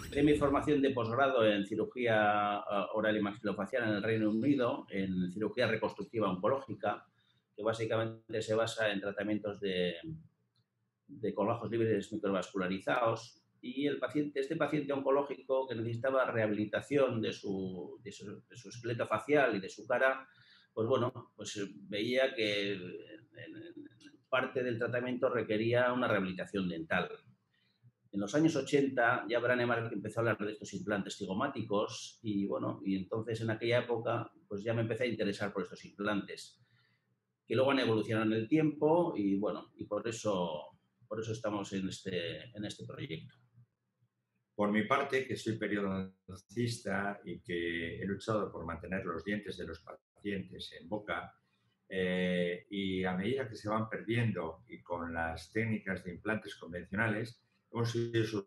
Hice mi formación de posgrado en cirugía oral y maxilofacial en el Reino Unido, en cirugía reconstructiva oncológica, que básicamente se basa en tratamientos de coágulos libres microvascularizados. Y este paciente oncológico que necesitaba rehabilitación de su esqueleto facial y de su cara, pues bueno, pues veía que parte del tratamiento requería una rehabilitación dental. En los años 80 ya Branemark empezó a hablar de estos implantes cigomáticos y bueno, y entonces en aquella época pues ya me empecé a interesar por estos implantes, que luego han evolucionado en el tiempo y bueno, y por eso estamos en este proyecto. Por mi parte, que soy periodoncista y que he luchado por mantener los dientes de los pacientes en boca, y a medida que se van perdiendo y con las técnicas de implantes convencionales, hemos ido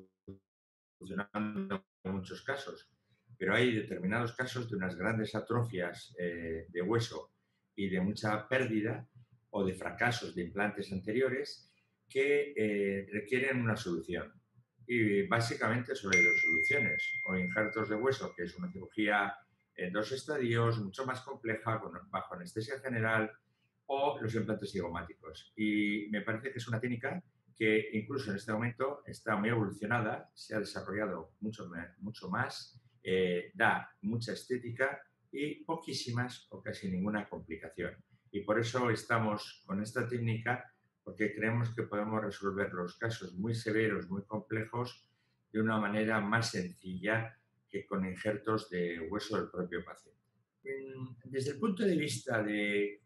solucionando en muchos casos. Pero hay determinados casos de unas grandes atrofias de hueso y de mucha pérdida o de fracasos de implantes anteriores que requieren una solución. Y básicamente solo hay dos soluciones: o injertos de hueso, que es una cirugía en 2 estadios, mucho más compleja, bajo anestesia general, o los implantes cigomáticos. Y me parece que es una técnica que incluso en este momento está muy evolucionada, se ha desarrollado mucho más, da mucha estética y poquísimas o casi ninguna complicación. Y por eso estamos con esta técnica, porque creemos que podemos resolver los casos muy severos, muy complejos, de una manera más sencilla que con injertos de hueso del propio paciente. Desde el punto de vista de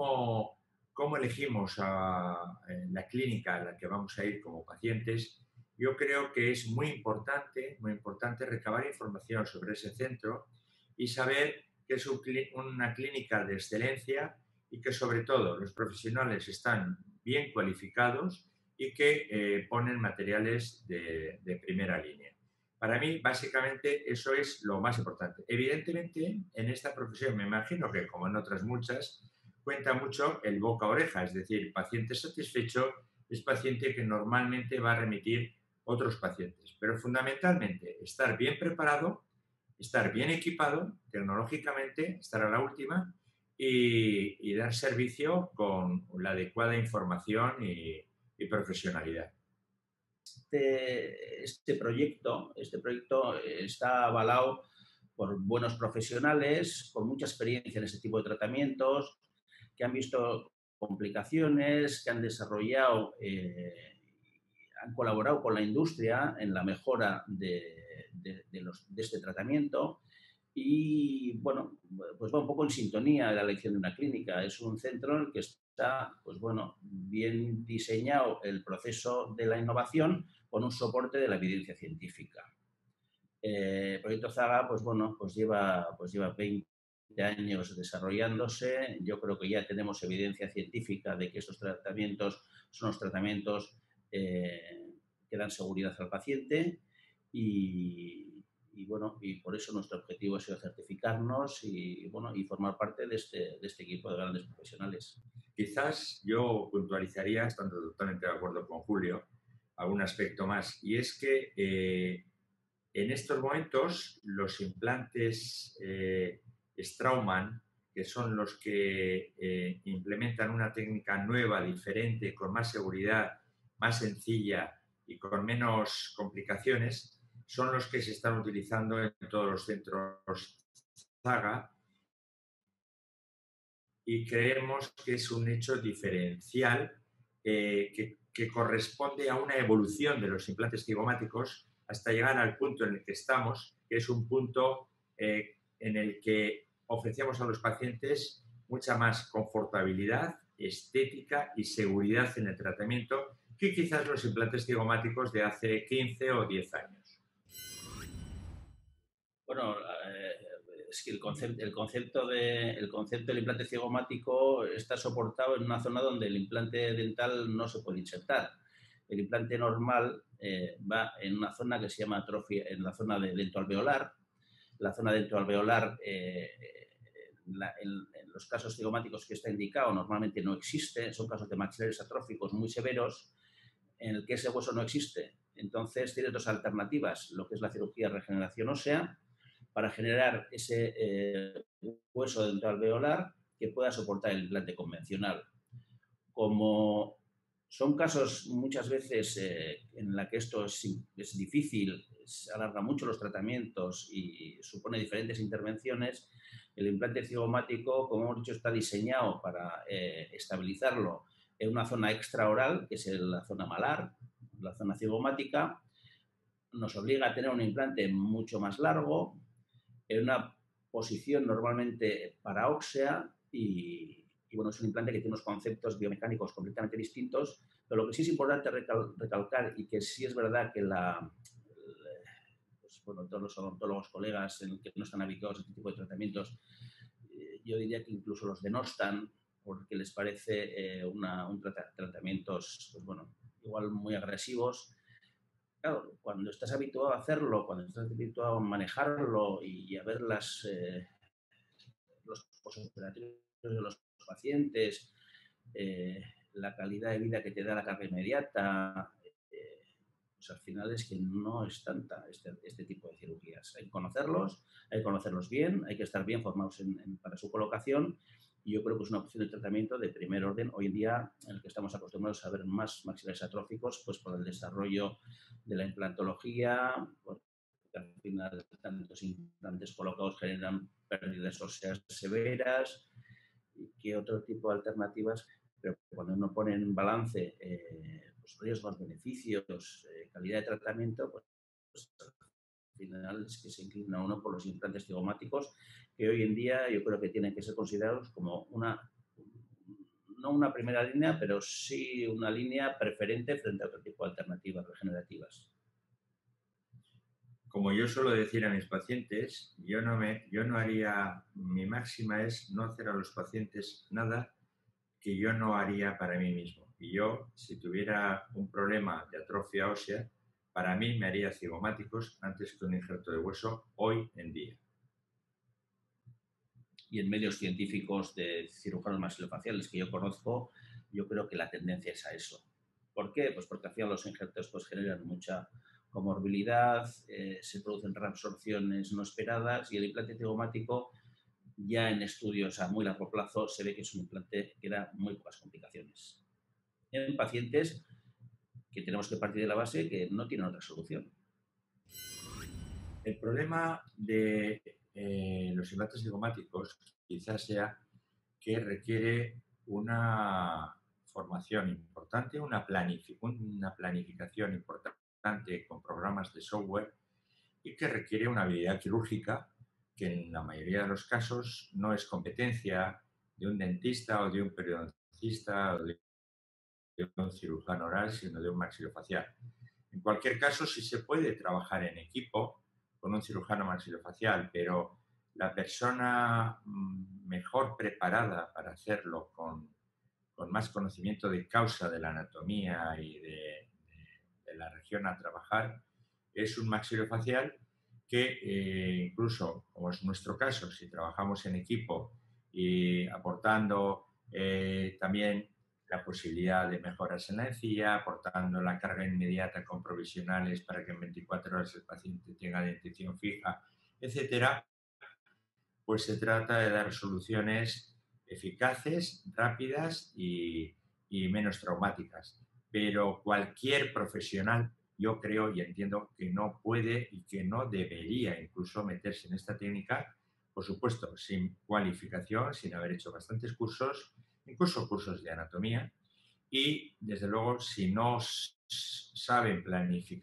cómo elegimos la clínica a la que vamos a ir como pacientes, yo creo que es muy importante recabar información sobre ese centro y saber que es una clínica de excelencia y que sobre todo los profesionales están bien cualificados y que ponen materiales de primera línea. Para mí, básicamente, eso es lo más importante. Evidentemente, en esta profesión, me imagino que como en otras muchas, cuenta mucho el boca a oreja, es decir, paciente satisfecho es paciente que normalmente va a remitir otros pacientes. Pero fundamentalmente, estar bien preparado, estar bien equipado tecnológicamente, estar a la última y dar servicio con la adecuada información y profesionalidad. Este proyecto está avalado por buenos profesionales con mucha experiencia en este tipo de tratamientos, que han visto complicaciones, que han desarrollado, han colaborado con la industria en la mejora de este tratamiento y, bueno, pues va un poco en sintonía de la elección de una clínica. Es un centro en el que está, pues bueno, bien diseñado el proceso de la innovación con un soporte de la evidencia científica. El proyecto Zaga, pues bueno, pues lleva 20 años desarrollándose. Yo creo que ya tenemos evidencia científica de que estos tratamientos son los tratamientos que dan seguridad al paciente y bueno, y por eso nuestro objetivo ha sido certificarnos y bueno, y formar parte de este equipo de grandes profesionales. Quizás yo puntualizaría, estando totalmente de acuerdo con Julio, algún aspecto más, y es que en estos momentos los implantes Straumann, que son los que implementan una técnica nueva, diferente, con más seguridad, más sencilla y con menos complicaciones, son los que se están utilizando en todos los centros Zaga, y creemos que es un hecho diferencial que corresponde a una evolución de los implantes cigomáticos hasta llegar al punto en el que estamos, que es un punto en el que ofrecemos a los pacientes mucha más confortabilidad, estética y seguridad en el tratamiento que quizás los implantes cigomáticos de hace 15 o 10 años. Bueno, es que el concepto del implante cigomático está soportado en una zona donde el implante dental no se puede insertar. El implante normal va en una zona que se llama atrofia, en la zona de dentoalveolar. La zona dentoalveolar, en los casos cigomáticos que está indicado, normalmente no existe. Son casos de maxilares atróficos muy severos en el que ese hueso no existe. Entonces tiene dos alternativas, lo que es la cirugía de regeneración ósea, para generar ese hueso dental alveolar que pueda soportar el implante convencional. Como son casos muchas veces en la que esto es difícil, se alarga mucho los tratamientos y supone diferentes intervenciones, el implante cigomático, como hemos dicho, está diseñado para estabilizarlo en una zona extraoral, que es la zona malar, la zona cigomática. Nos obliga a tener un implante mucho más largo, en una posición normalmente paraóxea y bueno, es un implante que tiene unos conceptos biomecánicos completamente distintos, pero lo que sí es importante recalcar y que sí es verdad que pues, bueno, todos los odontólogos colegas que no están habituados a este tipo de tratamientos, yo diría que incluso los denostan porque les parece tratamientos, pues bueno, igual muy agresivos. Claro, cuando estás habituado a hacerlo, cuando estás habituado a manejarlo y a ver los postoperatorios de los pacientes, la calidad de vida que te da la carga inmediata, pues al final es que no es tanta este tipo de cirugías. Hay que conocerlos bien, hay que estar bien formados para su colocación y yo creo que es una opción de tratamiento de primer orden hoy en día en el que estamos acostumbrados a ver más maxilares atróficos pues por el desarrollo de la implantología, porque al final tantos implantes colocados generan pérdidas óseas severas y que otro tipo de alternativas, pero cuando uno pone en balance pues riesgos, beneficios, calidad de tratamiento, pues al final es que se inclina uno por los implantes cigomáticos, que hoy en día yo creo que tienen que ser considerados como no una primera línea, pero sí una línea preferente frente a otro tipo de alternativas regenerativas. Como yo suelo decir a mis pacientes, yo no haría, mi máxima es no hacer a los pacientes nada que yo no haría para mí mismo. Y yo, si tuviera un problema de atrofia ósea, para mí me haría cigomáticos antes que un injerto de hueso hoy en día. Y en medios científicos de cirujanos maxilofaciales que yo conozco, yo creo que la tendencia es a eso. ¿Por qué? Pues porque al final los injertos pues, generan mucha comorbilidad, se producen reabsorciones no esperadas y el implante cigomático ya en estudios a muy largo plazo se ve que es un implante que da muy pocas complicaciones. En pacientes que tenemos que partir de la base que no tienen otra solución. El problema de los implantes cigomáticos quizás sea que requiere una formación importante, una planificación importante con programas de software y que requiere una habilidad quirúrgica que en la mayoría de los casos no es competencia de un dentista o de un periodoncista o de un cirujano oral, sino de un maxilofacial. En cualquier caso, sí se puede trabajar en equipo con un cirujano maxilofacial, pero la persona mejor preparada para hacerlo con más conocimiento de causa de la anatomía y de la región a trabajar es un maxilofacial que incluso, como es nuestro caso, si trabajamos en equipo y aportando también la posibilidad de mejoras en la encía, aportando la carga inmediata con provisionales para que en 24 horas el paciente tenga dentición fija, etcétera, pues se trata de dar soluciones eficaces, rápidas y menos traumáticas. Pero cualquier profesional, yo creo y entiendo que no puede y que no debería incluso meterse en esta técnica, por supuesto, sin cualificación, sin haber hecho bastantes cursos, incluso cursos de anatomía, y desde luego si no saben planificar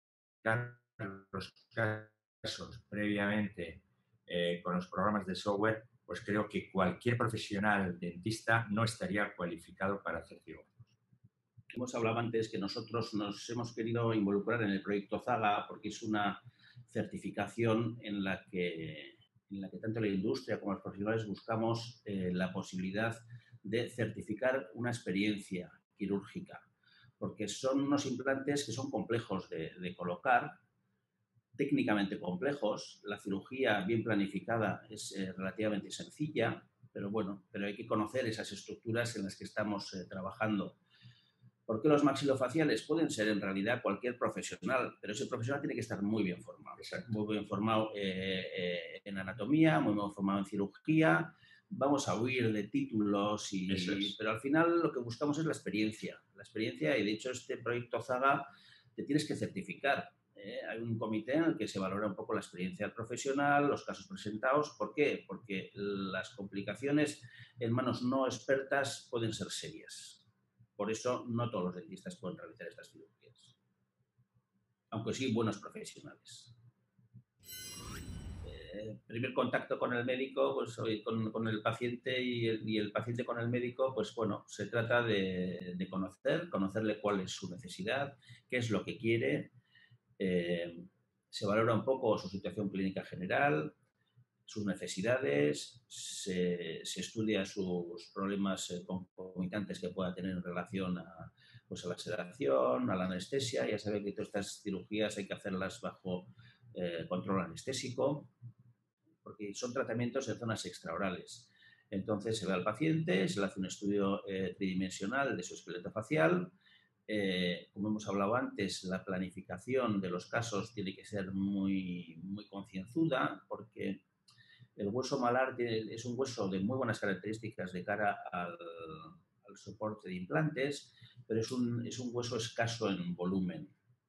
los casos previamente con los programas de software, pues creo que cualquier profesional dentista no estaría cualificado para hacer cirujanos. Hemos hablado antes que nosotros nos hemos querido involucrar en el proyecto ZAGA porque es una certificación en la que tanto la industria como los profesionales buscamos la posibilidad de certificar una experiencia quirúrgica, porque son unos implantes que son complejos de colocar, técnicamente complejos. La cirugía bien planificada es relativamente sencilla, pero bueno, pero hay que conocer esas estructuras en las que estamos trabajando. ¿Por qué los maxilofaciales? Pueden ser en realidad cualquier profesional, pero ese profesional tiene que estar muy bien formado. Exacto. Muy bien formado en anatomía, muy bien formado en cirugía. Vamos a huir de títulos, Eso es. pero al final lo que buscamos es la experiencia. La experiencia, y de hecho este proyecto ZAGA te tienes que certificar. Hay un comité en el que se valora un poco la experiencia del profesional, los casos presentados. ¿Por qué? Porque las complicaciones en manos no expertas pueden ser serias. Por eso no todos los dentistas pueden realizar estas cirugías, aunque sí buenos profesionales. Primer contacto con el médico, pues con el paciente y el paciente con el médico, pues bueno, se trata de conocerle cuál es su necesidad, qué es lo que quiere. Se valora un poco su situación clínica general, sus necesidades, se estudia sus problemas concomitantes que pueda tener en relación pues a la sedación, a la anestesia. Ya saben que todas estas cirugías hay que hacerlas bajo control anestésico, porque son tratamientos en zonas extraorales. Entonces se ve al paciente, se le hace un estudio tridimensional de su esqueleto facial. Como hemos hablado antes, la planificación de los casos tiene que ser muy, muy concienzuda, porque el hueso malar es un hueso de muy buenas características de cara al soporte de implantes, pero es un hueso escaso en volumen.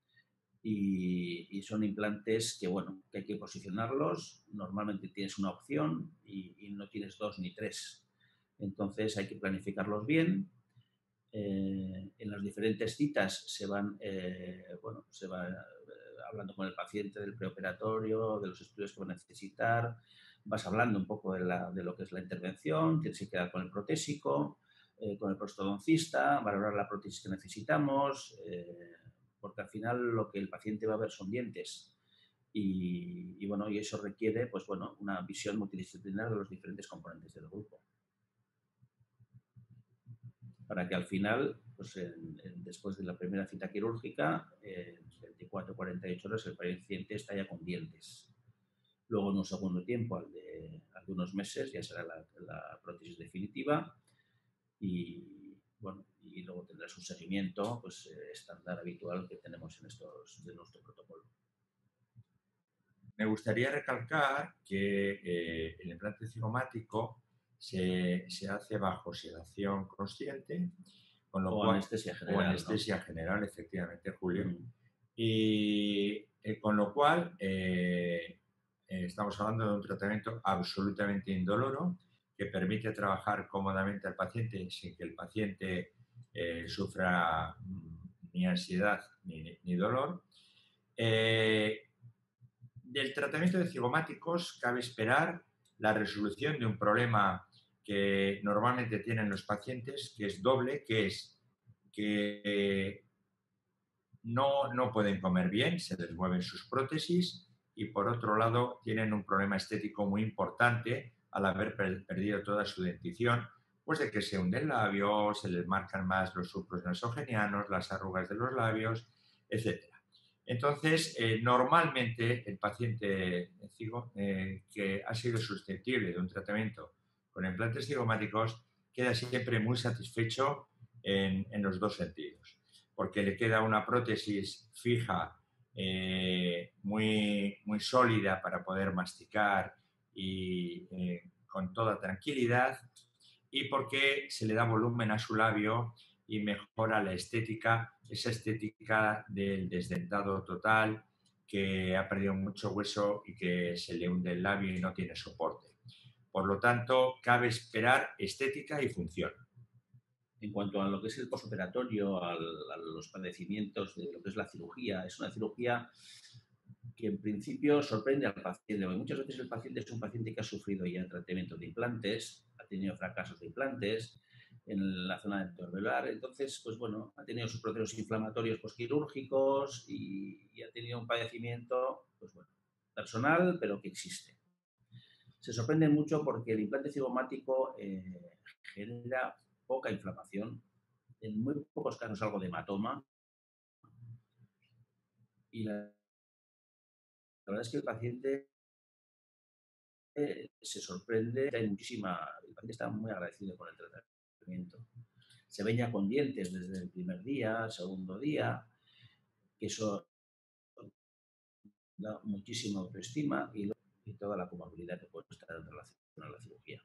Y son implantes que, bueno, que hay que posicionarlos. Normalmente tienes una opción y no tienes dos ni tres. Entonces hay que planificarlos bien. En las diferentes citas se va hablando con el paciente del preoperatorio, de los estudios que va a necesitar, vas hablando un poco de lo que es la intervención, tienes que quedar con el protésico, con el prostodoncista, valorar la prótesis que necesitamos, porque al final lo que el paciente va a ver son dientes. Bueno, y eso requiere pues, bueno, una visión multidisciplinar de los diferentes componentes del grupo, para que al final, pues después de la primera cita quirúrgica, en 24 o 48 horas, el paciente está ya con dientes. Luego, en un segundo tiempo, al de unos meses, ya será la prótesis definitiva y, bueno, y luego tendrás un seguimiento pues, estándar habitual que tenemos de nuestro protocolo. Me gustaría recalcar que el implante cigomático se hace bajo sedación consciente, con lo O cual, anestesia o general, anestesia general, efectivamente, Julio. ¿no? Y con lo cual estamos hablando de un tratamiento absolutamente indoloro que permite trabajar cómodamente al paciente sin que el paciente sufra ni ansiedad ni dolor. Del tratamiento de cigomáticos cabe esperar la resolución de un problema que normalmente tienen los pacientes, que es doble, que es que no pueden comer bien, se les mueven sus prótesis y por otro lado tienen un problema estético muy importante al haber perdido toda su dentición, pues de que se hunde el labio, se les marcan más los surcos nasogenianos, las arrugas de los labios, etc. Entonces, normalmente el paciente que ha sido susceptible de un tratamiento con implantes cigomáticos queda siempre muy satisfecho en los dos sentidos, porque le queda una prótesis fija, muy, muy sólida para poder masticar y con toda tranquilidad, y porque se le da volumen a su labio y mejora la estética, esa estética del desdentado total que ha perdido mucho hueso y que se le hunde el labio y no tiene soporte. Por lo tanto, cabe esperar estética y función. En cuanto a lo que es el posoperatorio, a los padecimientos de lo que es la cirugía, es una cirugía que en principio sorprende al paciente. Muchas veces el paciente es un paciente que ha sufrido ya tratamiento de implantes, ha tenido fracasos de implantes en la zona alveolar, entonces, pues bueno, ha tenido sus procesos inflamatorios posquirúrgicos y ha tenido un padecimiento, pues bueno, personal, pero que existe. Se sorprende mucho porque el implante cigomático genera poca inflamación, en muy pocos casos algo de hematoma, y la verdad es que el paciente se sorprende, hay el paciente está muy agradecido con el tratamiento. se ven ya con dientes desde el primer día, segundo día, que eso da muchísima autoestima y toda la comorbilidad que puede estar en relación a la cirugía.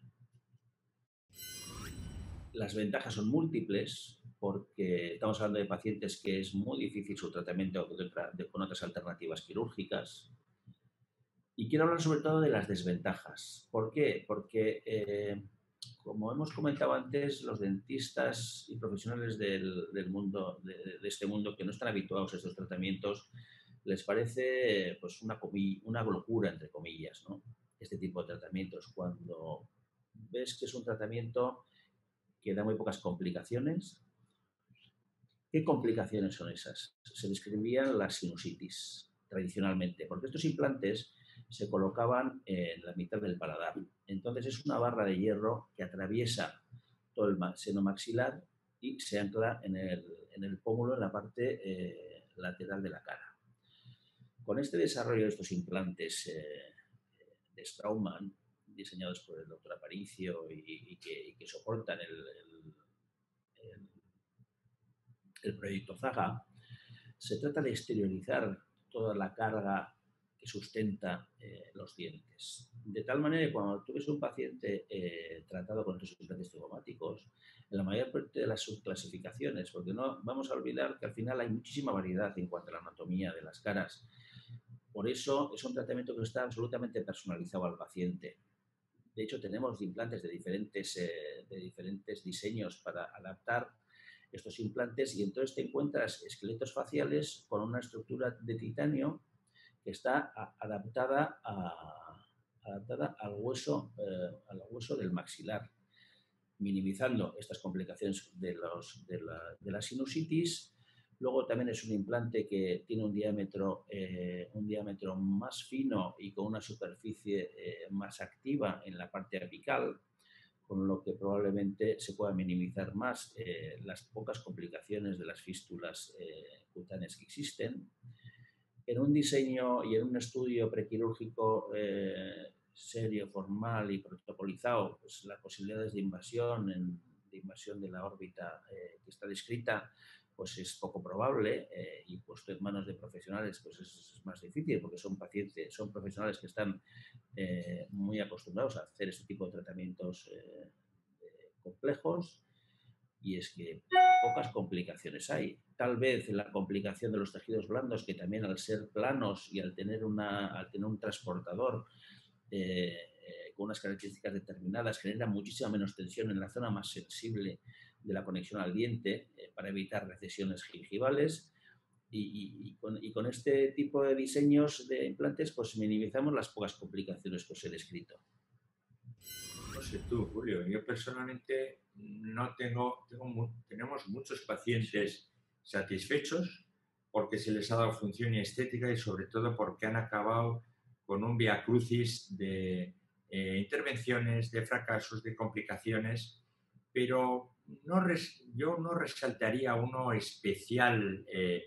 Las ventajas son múltiples porque estamos hablando de pacientes que es muy difícil su tratamiento con otras alternativas quirúrgicas. Y quiero hablar sobre todo de las desventajas. ¿Por qué? Porque, como hemos comentado antes, los dentistas y profesionales del mundo, de este mundo que no están habituados a estos tratamientos, les parece pues, una locura, entre comillas, ¿no? Este tipo de tratamientos. Cuando ves que es un tratamiento que da muy pocas complicaciones. ¿Qué complicaciones son esas? Se describían las sinusitis tradicionalmente, porque estos implantes se colocaban en la mitad del paladar. Entonces es una barra de hierro que atraviesa todo el seno maxilar y se ancla en el pómulo, en la parte lateral de la cara. Con este desarrollo de estos implantes de Straumann, diseñados por el doctor Aparicio y que soportan el proyecto Zaga, se trata de exteriorizar toda la carga que sustenta los dientes. De tal manera que cuando tú ves un paciente tratado con estos implantes trigomáticos, en la mayor parte de las subclasificaciones, porque no vamos a olvidar que al final hay muchísima variedad en cuanto a la anatomía de las caras. Por eso es un tratamiento que está absolutamente personalizado al paciente. De hecho, tenemos implantes de diferentes diseños para adaptar estos implantes y entonces te encuentras esqueletos faciales con una estructura de titanio que está adaptada al hueso del maxilar, minimizando estas complicaciones de la sinusitis. Luego también es un implante que tiene un diámetro más fino y con una superficie más activa en la parte apical, con lo que probablemente se pueda minimizar más las pocas complicaciones de las fístulas cutáneas que existen. En un diseño y en un estudio prequirúrgico serio, formal y protocolizado, pues las posibilidades de invasión de la órbita que está descrita pues es poco probable y puesto en manos de profesionales pues es más difícil porque son profesionales que están muy acostumbrados a hacer este tipo de tratamientos complejos y es que pocas complicaciones hay. Tal vez la complicación de los tejidos blandos, que también al ser planos y al tener un transportador con unas características determinadas, genera muchísima menos tensión en la zona más sensible de la conexión al diente para evitar recesiones gingivales. Y con este tipo de diseños de implantes, pues minimizamos las pocas complicaciones que os he descrito. No sé tú, Julio, yo personalmente no tenemos muchos pacientes satisfechos porque se les ha dado función y estética y sobre todo porque han acabado con un viacrucis de intervenciones, de fracasos, de complicaciones, pero yo no resaltaría uno especial.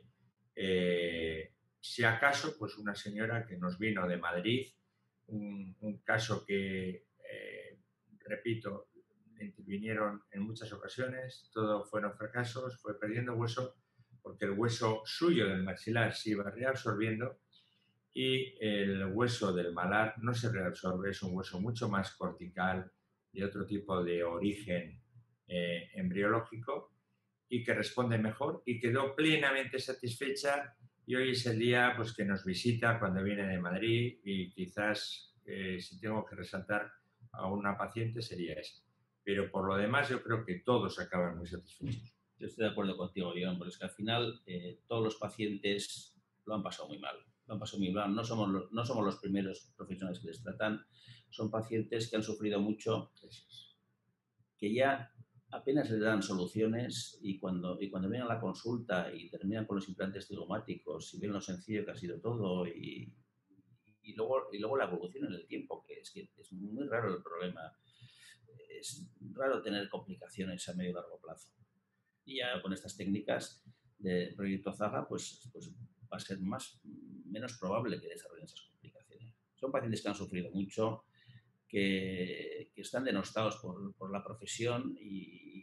Si acaso, pues una señora que nos vino de Madrid, un caso que repito, intervinieron en muchas ocasiones, todo fueron fracasos, fue perdiendo hueso porque el hueso suyo del maxilar se iba reabsorbiendo y el hueso del malar no se reabsorbe, es un hueso mucho más cortical, de otro tipo de origen embriológico y que responde mejor y quedó plenamente satisfecha y hoy es el día pues, que nos visita cuando viene de Madrid y quizás si tengo que resaltar a una paciente sería esa. Pero por lo demás yo creo que todos acaban muy satisfechos. Yo estoy de acuerdo contigo, Iván, porque es que al final todos los pacientes lo han pasado muy mal. Lo han pasado muy mal. No somos los primeros profesionales que les tratan. Son pacientes que han sufrido mucho, que ya apenas les dan soluciones y cuando vienen a la consulta y terminan con los implantes trigomáticos y ven lo sencillo que ha sido todo y luego la evolución en el tiempo, que es muy raro el problema. Es raro tener complicaciones a medio y largo plazo. Y ya con estas técnicas de proyecto Zaga, pues va a ser menos probable que desarrollen esas complicaciones. Son pacientes que han sufrido mucho, que están denostados por la profesión y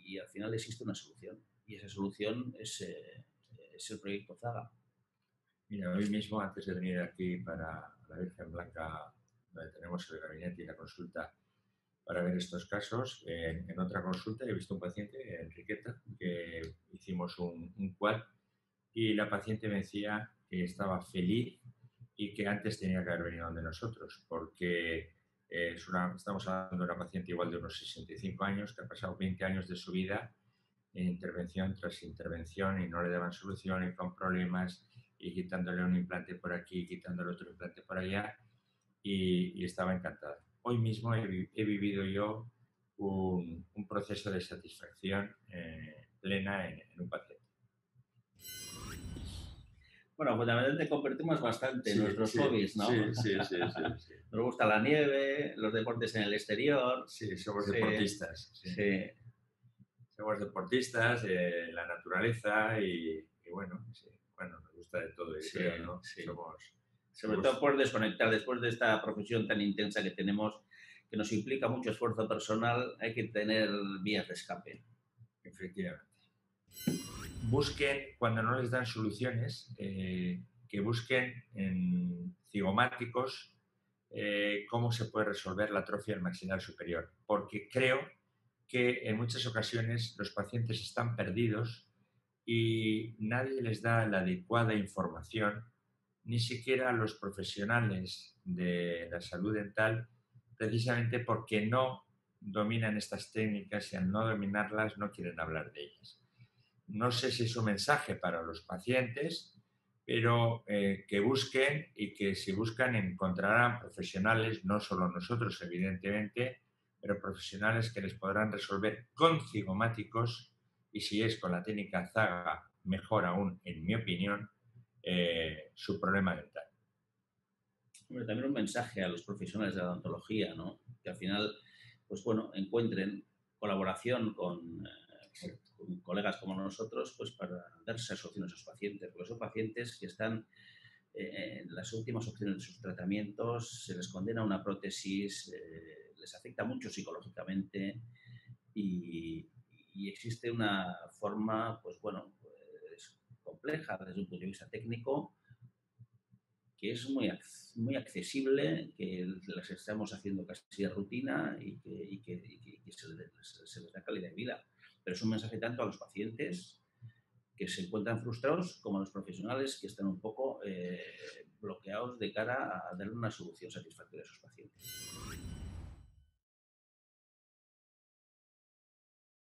y al final existe una solución. Y esa solución es el proyecto Zaga. Mira, hoy mismo, antes de venir aquí para la Virgen Blanca, donde tenemos el gabinete y la consulta para ver estos casos, en otra consulta he visto un paciente, Enriqueta, que hicimos un quad y la paciente me decía que estaba feliz y que antes tenía que haber venido donde nosotros, porque estamos hablando de una paciente igual de unos 65 años que ha pasado 20 años de su vida en intervención tras intervención y no le daban solución y con problemas y quitándole un implante por aquí, quitándole otro implante por allá y estaba encantada. Hoy mismo he vivido yo un proceso de satisfacción plena en un paciente. Bueno, fundamentalmente compartimos bastante nuestros hobbies, ¿no? Sí. Nos gusta la nieve, los deportes en el exterior. Sí, somos deportistas. Sí. Somos deportistas, la naturaleza y bueno, nos gusta de todo, yo creo, ¿no? Sí. Somos Sobre todo por desconectar, después de esta profesión tan intensa que tenemos, que nos implica mucho esfuerzo personal, hay que tener vías de escape. Efectivamente. Busquen, cuando no les dan soluciones, que busquen en cigomáticos cómo se puede resolver la atrofia del maxilar superior, porque creo que en muchas ocasiones los pacientes están perdidos y nadie les da la adecuada información, ni siquiera a los profesionales de la salud dental, precisamente porque no dominan estas técnicas y al no dominarlas no quieren hablar de ellas. No sé si es un mensaje para los pacientes, pero que busquen y que si buscan encontrarán profesionales, no solo nosotros evidentemente, pero profesionales que les podrán resolver con cigomáticos y si es con la técnica Zaga, mejor aún, en mi opinión, su problema dental. También un mensaje a los profesionales de la odontología, ¿no? Que al final, pues bueno, encuentren colaboración con colegas como nosotros, pues para darse soluciones a sus pacientes, porque son pacientes que están en las últimas opciones de sus tratamientos, se les condena una prótesis, les afecta mucho psicológicamente y existe una forma, pues bueno, pues compleja desde un punto de vista técnico, que es muy accesible, que las estamos haciendo casi de rutina y que se les da calidad de vida. Pero es un mensaje tanto a los pacientes que se encuentran frustrados como a los profesionales que están un poco bloqueados de cara a darle una solución satisfactoria a sus pacientes.